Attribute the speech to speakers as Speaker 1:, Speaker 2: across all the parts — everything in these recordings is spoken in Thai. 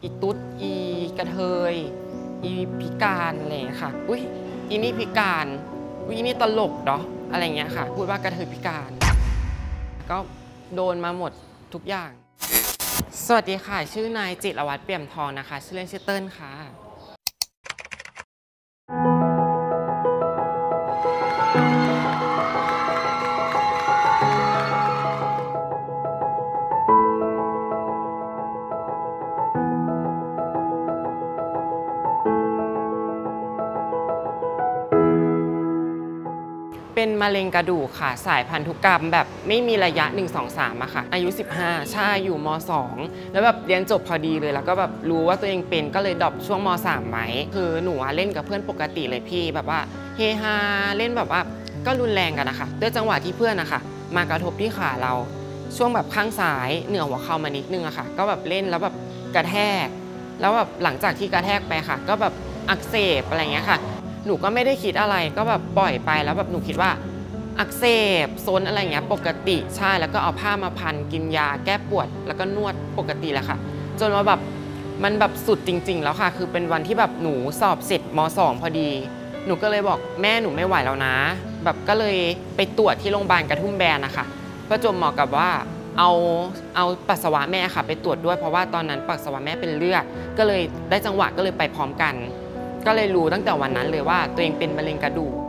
Speaker 1: อีตุ๊ดอีกระเทยอีพิการอะไรอย่างเงี้ยค่ะอุ้ยอีนี่พิการอุ้ยอีนี่ตลกเนาะอะไรเงี้ยค่ะพูดว่ากระเทยพิการก็โดนมาหมดทุกอย่างสวัสดีค่ะชื่อนายจิรวัตรเปี่ยมทองนะคะชื่อเล่นชื่อเติ้ลค่ะเป็นมะเร็งกระดูกค่ะสายพันธุกรรมแบบไม่มีระยะ 1 2 3อะค่ะอายุ15ใช่อยู่ม2แล้วแบบเรียนจบพอดีเลยแล้วก็แบบรู้ว่าตัวเองเป็นก็เลยดรอปช่วงม3ไว้คือหนูเล่นกับเพื่อนปกติเลยพี่แบบว่าเฮฮาเล่นแบบว่าก็รุนแรงกันนะคะด้วยจังหวะที่เพื่อนนะคะมากระทบที่ขาเราช่วงแบบข้างซ้ายเหนือหัวเข่ามานิดนึงอะค่ะก็แบบเล่นแล้วแบบกระแทกแล้วแบบหลังจากที่กระแทกไปค่ะก็แบบอักเสบอะไรเงี้ยค่ะหนูก็ไม่ได้คิดอะไรก็แบบปล่อยไปแล้วแบบหนูคิดว่าอักเสบซนอะไรเงี้ยปกติใช่แล้วก็เอาผ้ามาพันกินยาแก้ปวดแล้วก็นวดปกติแหละค่ะจนว่าแบบมันแบบสุดจริงๆแล้วค่ะคือเป็นวันที่แบบหนูสอบเสร็จม2พอดีหนูก็เลยบอกแม่หนูไม่ไหวแล้วนะแบบก็เลยไปตรวจที่โรงพยาบาลกระทุ่มแบนนะคะประจวบเหมาะกับว่าเอาปัสสาวะแม่ค่ะไปตรวจด้วยเพราะว่าตอนนั้นปัสสาวะแม่เป็นเลือดก็เลยได้จังหวะก็เลยไปพร้อมกันก็เลยรู้ตั้งแต่วันนั้นเลยว่าตัวเองเป็นมะเร็งกระดูก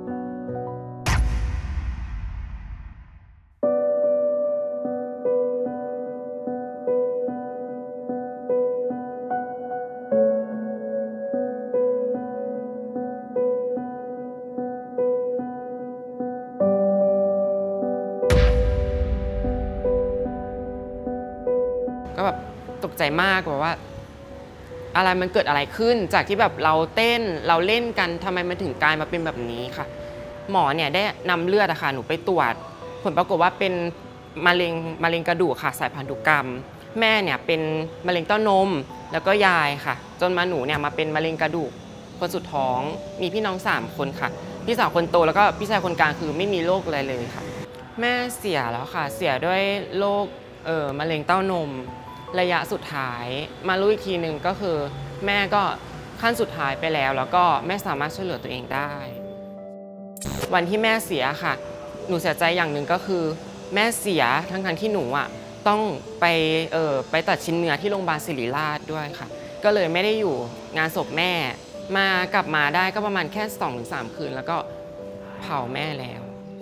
Speaker 1: ก็แบบตกใจมากแบบว่าอะไรมันเกิดอะไรขึ้นจากที่แบบเราเต้นเราเล่นกันทำไมมันถึงกลายมาเป็นแบบนี้ค่ะหมอเนี่ยได้นำเลือดอะค่ะหนูไปตรวจผลปรากฏว่าเป็นมะเร็งกระดูกค่ะสายพันธุกรรมแม่เนี่ยเป็นมะเร็งเต้านมแล้วก็ยายค่ะจนมาหนูเนี่ยมาเป็นมะเร็งกระดูกคนสุดท้องมีพี่น้อง3คนค่ะพี่สาวคนโตแล้วก็พี่ชายคนกลางคือไม่มีโรคอะไรเลยค่ะแม่เสียแล้วค่ะเสียด้วยโรคมะเร็งเต้านมระยะสุดท้ายมารู้อีกทีหนึ่งก็คือแม่ก็ขั้นสุดท้ายไปแล้วก็ไม่สามารถช่วยเหลือตัวเองได้วันที่แม่เสียค่ะหนูเสียใจอย่างหนึ่งก็คือแม่เสียทั้งที่หนูอ่ะต้องไปตัดชิ้นเนื้อที่โรงพยาบาลศิริราชด้วยค่ะก็เลยไม่ได้อยู่งานศพแม่กลับมาได้ก็ประมาณแค่ 2-3 คืนแล้วก็เผาแม่แล้ว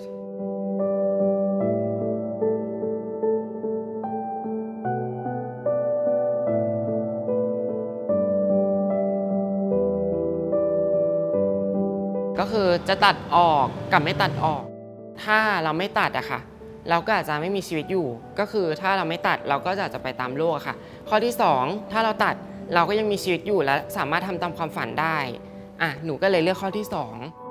Speaker 1: ก็คือจะตัดออกกับไม่ตัดออกถ้าเราไม่ตัดอะค่ะเราก็อาจจะไม่มีชีวิตอยู่ก็คือถ้าเราไม่ตัดเราก็จะไปตามโลกค่ะข้อที่2ถ้าเราตัดเราก็ยังมีชีวิตอยู่และสามารถทำตามความฝันได้หนูก็เลยเลือกข้อที่2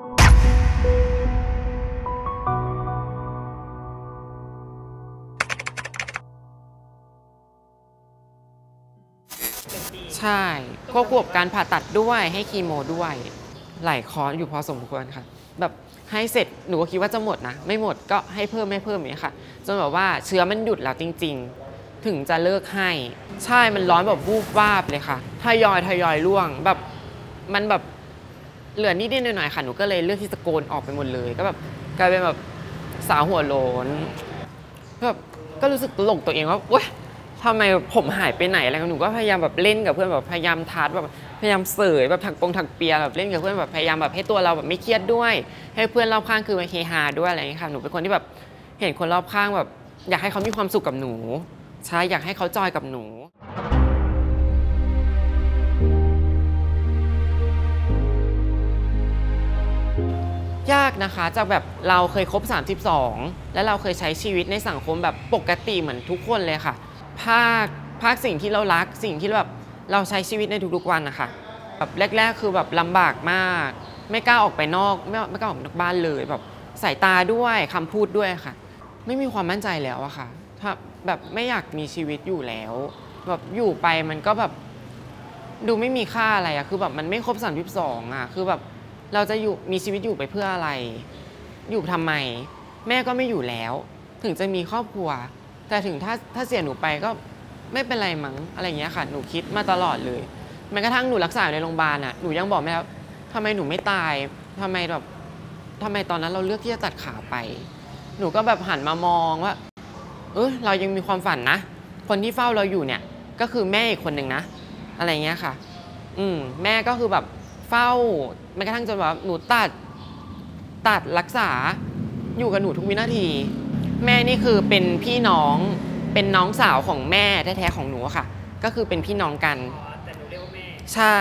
Speaker 1: ใช่ควบคู่กับการผ่าตัดด้วยให้คีโมด้วยหลายคอร์สอยู่พอสมควรค่ะแบบให้เสร็จหนูก็คิดว่าจะหมดนะไม่หมดก็ให้เพิ่มอย่างนี้ค่ะจนแบบว่าเชื้อมันหยุดแล้วจริงๆถึงจะเลิกให้ใช่มันร้อนแบบวูบวาบเลยค่ะทยอยร่วงแบบมันแบบเหลือนิดๆหน่อยๆค่ะหนูก็เลยเลือกที่จะโกนออกไปหมดเลยก็แบบกลายเป็นแบบสาวหัวโล้นแบบก็รู้สึกตลกตัวเองว่าเว้ยทำไมผมหายไปไหนอะไรหนูก็พยายามแบบเล่นกับเพื่อนแบบพยายามทัดแบบพยายามเสยแบบถักเปียแบบเล่นกับเพื่อนแบบพยายามแบบให้ตัวเราแบบไม่เครียดด้วยให้เพื่อนรอบข้างคือมาเฮฮาด้วยอะไรอย่างนี้ค่ะหนูเป็นคนที่แบบเห็นคนรอบข้างแบบอยากให้เขามีความสุขกับหนูใช่อยากให้เขาจอยกับหนูยากนะคะจากแบบเราเคยครบ32แล้วเราเคยใช้ชีวิตในสังคมแบบปกติเหมือนทุกคนเลยค่ะภาคสิ่งที่เรารักสิ่งที่แบบเราใช้ชีวิตในทุกๆวันนะคะแบบแรกๆคือแบบลำบากมากไม่กล้าออกไปนอกไม่กล้าออกนอกบ้านเลยแบบสายตาด้วยคำพูดด้วยค่ะไม่มีความมั่นใจแล้วอะค่ะถ้าแบบไม่อยากมีชีวิตอยู่แล้วแบบอยู่ไปมันก็แบบดูไม่มีค่าอะไรอะคือแบบมันไม่ครบ32อะคือแบบเราจะอยู่มีชีวิตอยู่ไปเพื่ออะไรอยู่ทำไมแม่ก็ไม่อยู่แล้วถึงจะมีครอบครัวแต่ถึงถ้าเสียหนูไปก็ไม่เป็นไรมั้งอะไรอย่างเงี้ยค่ะหนูคิดมาตลอดเลยแม้กระทั่งหนูรักษาอยู่ในโรงพยาบาลอ่ะหนูยังบอกแม่ว่าทำไมหนูไม่ตายทำไมตอนนั้นเราเลือกที่จะตัดขาไปหนูก็แบบหันมามองว่าเรายังมีความฝันนะคนที่เฝ้าเราอยู่เนี่ยก็คือแม่อีกคนหนึ่งนะอะไรเงี้ยค่ะแม่ก็คือแบบเฝ้าแม้กระทั่งจนแบบหนูตัดรักษาอยู่กับหนูทุกวินาทีแม่นี่คือเป็นพี่น้องเป็นน้องสาวของแม่แท้ๆของหนูค่ะก็คือเป็นพี่น้องกันแต่หนูเรียกว่าแม่ใช่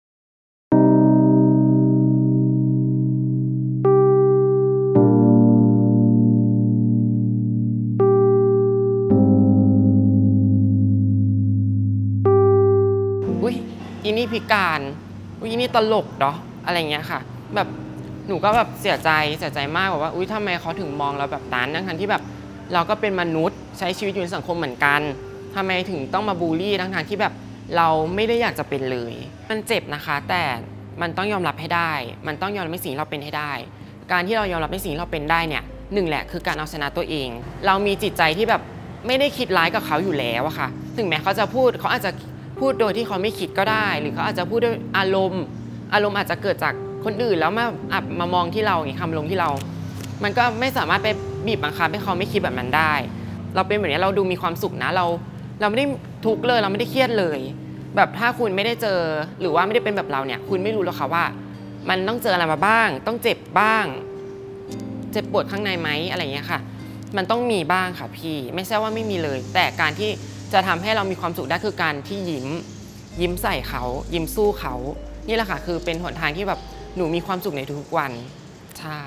Speaker 1: อีนี่พิการอีนี่ตลกเนาะอะไรเงี้ยค่ะแบบหนูก็แบบเสียใจมากแบบว่าทำไมเขาถึงมองเราแบบนั้นทั้งที่แบบเราก็เป็นมนุษย์ใช้ชีวิตอยู่ในสังคมเหมือนกันทำไมถึงต้องมาบูลลี่ทั้งที่แบบเราไม่ได้อยากจะเป็นเลยมันเจ็บนะคะแต่มันต้องยอมรับให้ได้มันต้องยอมรับในสิ่งที่เราเป็นให้ได้การที่เรายอมรับในสิ่งที่เราเป็นได้เนี่ยหนึ่งแหละคือการเอาชนะตัวเองเรามีจิตใจที่แบบไม่ได้คิดร้ายกับเขาอยู่แล้วอะค่ะถึงแม้เขาจะพูดเขาอาจจะพูดโดยที่เขาไม่คิดก็ได้หรือเขาอาจจะพูดด้วยอารมณ์อาจจะเกิดจากคนอื่นแล้วมามองที่เราคำลงที่เรามันก็ไม่สามารถไปบีบบังคับให้เขาไม่คิดแบบนั้นได้เราเป็นแบบนี้เราดูมีความสุขนะเราไม่ได้ทุกข์เลยเราไม่ได้เครียดเลยแบบถ้าคุณไม่ได้เจอหรือว่าไม่ได้เป็นแบบเราเนี่ยคุณไม่รู้หรอกค่ะว่ามันต้องเจออะไรมาบ้างต้องเจ็บบ้างเจ็บปวดข้างในไหมอะไรอย่างเงี้ยค่ะมันต้องมีบ้างค่ะพี่ไม่ใช่ว่าไม่มีเลยแต่การที่จะทำให้เรามีความสุขได้คือการที่ยิ้มใส่เขายิ้มสู้เขานี่แหละค่ะคือเป็นหนทางที่แบบหนูมีความสุขในทุกๆวันใช่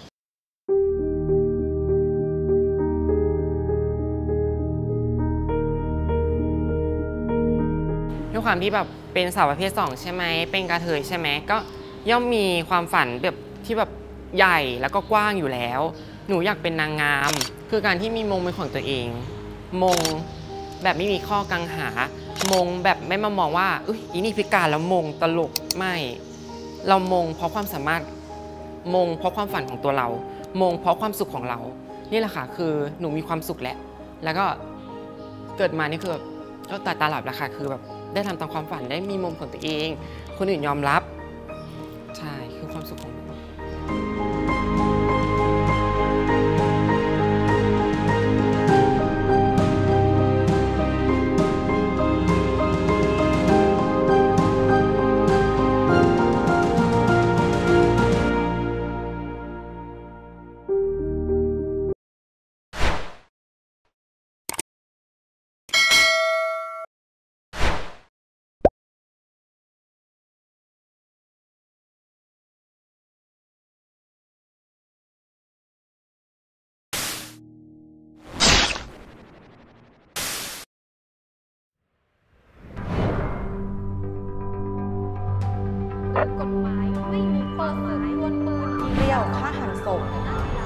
Speaker 1: ด้วยความที่แบบเป็นสาวประเภท2ใช่ไหมเป็นกระเทยใช่ไหมก็ย่อมมีความฝันแบบที่แบบใหญ่แล้วก็กว้างอยู่แล้วหนูอยากเป็นนางงามคือการที่มีมงเป็นของตัวเองมงแบบไม่มีข้อกังหามงแบบไม่มามองว่าอีนี่พิการแล้วมงตลกไม่เรามงเพราะความสามารถมงเพราะความฝันของตัวเรามงเพราะความสุขของเรานี่แหละค่ะคือหนูมีความสุขแล้วก็เกิดมานี่คือก็ตาหลับแล้วค่ะคือแบบได้ทำตามความฝันได้มีมุมของตัวเองคนอื่นยอมรับใช่คือความสุขของหนู
Speaker 2: กฎหมายไม่มีเปิดศึกดวลปืนเดี่ยวฆ่าหันศพ